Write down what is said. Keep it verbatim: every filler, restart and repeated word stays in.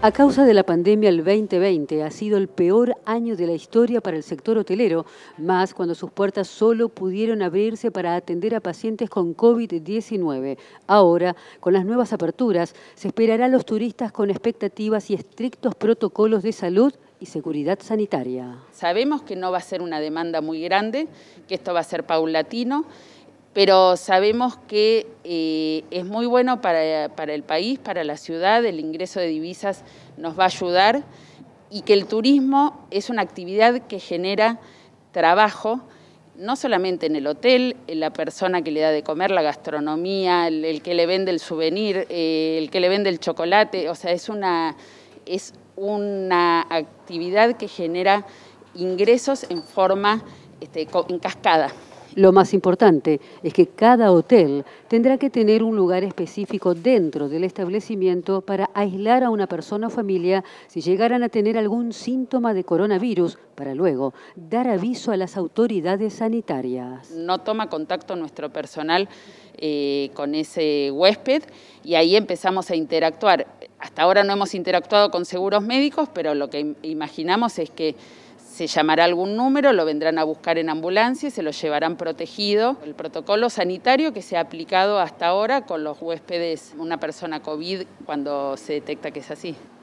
A causa de la pandemia, el veinte veinte ha sido el peor año de la historia para el sector hotelero, más cuando sus puertas solo pudieron abrirse para atender a pacientes con COVID diecinueve. Ahora, con las nuevas aperturas, se esperará a los turistas con expectativas y estrictos protocolos de salud y seguridad sanitaria. Sabemos que no va a ser una demanda muy grande, que esto va a ser paulatino, pero sabemos que eh, es muy bueno para, para el país, para la ciudad, el ingreso de divisas nos va a ayudar y que el turismo es una actividad que genera trabajo, no solamente en el hotel, en la persona que le da de comer, la gastronomía, el, el que le vende el souvenir, eh, el que le vende el chocolate, o sea, es una, es una actividad que genera ingresos en forma este, en cascada. Lo más importante es que cada hotel tendrá que tener un lugar específico dentro del establecimiento para aislar a una persona o familia si llegaran a tener algún síntoma de coronavirus, para luego dar aviso a las autoridades sanitarias. No toma contacto nuestro personal eh, con ese huésped y ahí empezamos a interactuar. Hasta ahora no hemos interactuado con seguros médicos, pero lo que imaginamos es que se llamará algún número, lo vendrán a buscar en ambulancia y se lo llevarán protegido. El protocolo sanitario que se ha aplicado hasta ahora con los huéspedes, una persona COVID, cuando se detecta que es así.